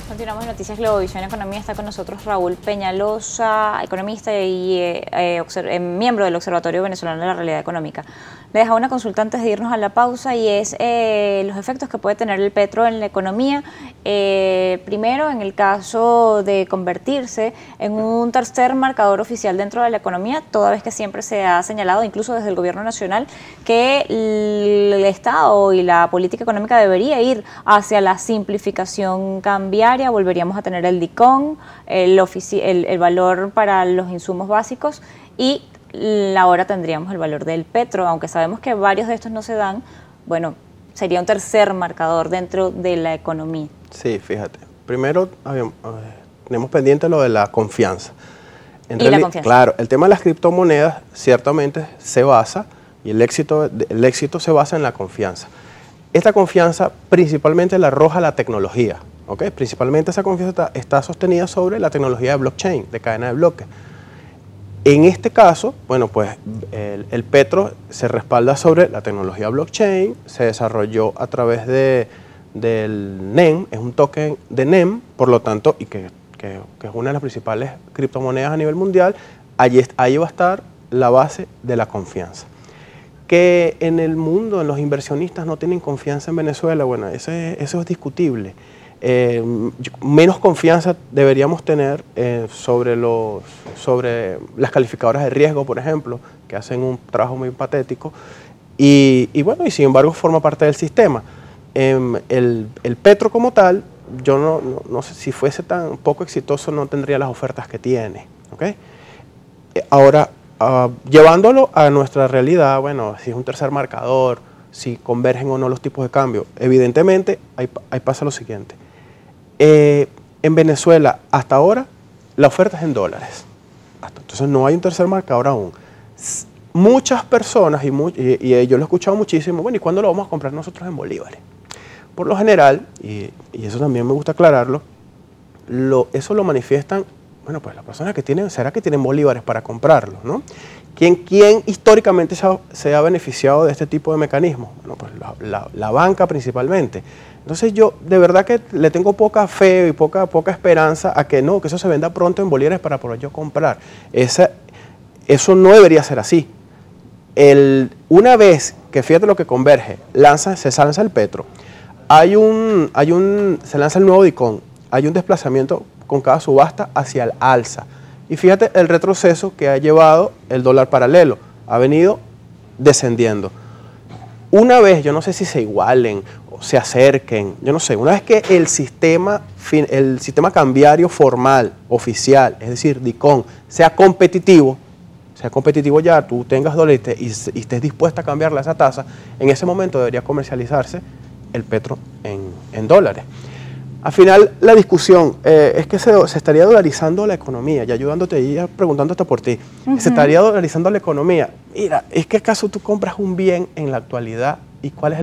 Continuamos en Noticias Globovisión Economía. Está con nosotros Raúl Peñalosa, economista y miembro del Observatorio Venezolano de la Realidad Económica. Le dejo una consulta antes de irnos a la pausa y es los efectos que puede tener el petro en la economía. Primero, en el caso de convertirse en un tercer marcador oficial dentro de la economía, toda vez que siempre se ha señalado, incluso desde el gobierno nacional, que el Estado y la política económica debería ir hacia la simplificación cambiaria. Volveríamos a tener el DICOM, el valor para los insumos básicos, y ahora tendríamos el valor del petro, aunque sabemos que varios de estos no se dan. Bueno, sería un tercer marcador dentro de la economía. Sí, fíjate. Primero tenemos pendiente lo de la confianza. La confianza. Claro, el tema de las criptomonedas ciertamente se basa, y el éxito se basa en la confianza. Esta confianza principalmente la arroja la tecnología. ¿Okay? Principalmente esa confianza está sostenida sobre la tecnología de blockchain, de cadena de bloques. En este caso, bueno, pues el petro se respalda sobre la tecnología blockchain, se desarrolló a través del NEM, es un token de NEM, por lo tanto, y que es una de las principales criptomonedas a nivel mundial. Ahí va a estar la base de la confianza. Que en el mundo, los inversionistas no tienen confianza en Venezuela, bueno, eso es discutible. Menos confianza deberíamos tener sobre las calificadoras de riesgo, por ejemplo, que hacen un trabajo muy patético, y sin embargo forma parte del sistema. El petro como tal, yo no sé, si fuese tan poco exitoso no tendría las ofertas que tiene. ¿Okay? Ahora, llevándolo a nuestra realidad, bueno, si es un tercer marcador, si convergen o no los tipos de cambio, evidentemente ahí pasa lo siguiente. En Venezuela, hasta ahora, la oferta es en dólares. Entonces no hay un tercer marcador aún. Muchas personas, y yo lo he escuchado muchísimo, bueno, ¿y cuándo lo vamos a comprar nosotros en bolívares? Por lo general, y eso también me gusta aclararlo, eso lo manifiestan, bueno, pues las personas que tienen, ¿será que tienen bolívares para comprarlos, no? ¿Quién históricamente se ha beneficiado de este tipo de mecanismos? Bueno, pues la banca principalmente. Entonces yo de verdad que le tengo poca fe y poca esperanza a que eso se venda pronto en bolívares para poder yo comprar. Eso no debería ser así. Una vez que, fíjate lo que converge, se lanza el petro, se lanza el nuevo DICOM, hay un desplazamiento con cada subasta hacia el alza. Y fíjate el retroceso que ha llevado el dólar paralelo, ha venido descendiendo. Una vez, yo no sé si se igualen o se acerquen, yo no sé, una vez que el sistema cambiario formal, oficial, es decir, DICOM, sea competitivo ya, tú tengas dólares y estés dispuesta a cambiarle esa tasa, en ese momento debería comercializarse el petro en dólares. Al final, la discusión es que se estaría dolarizando la economía, y ayudándote y preguntándote por ti, se estaría dolarizando la economía. Mira, es que acaso tú compras un bien en la actualidad y cuál es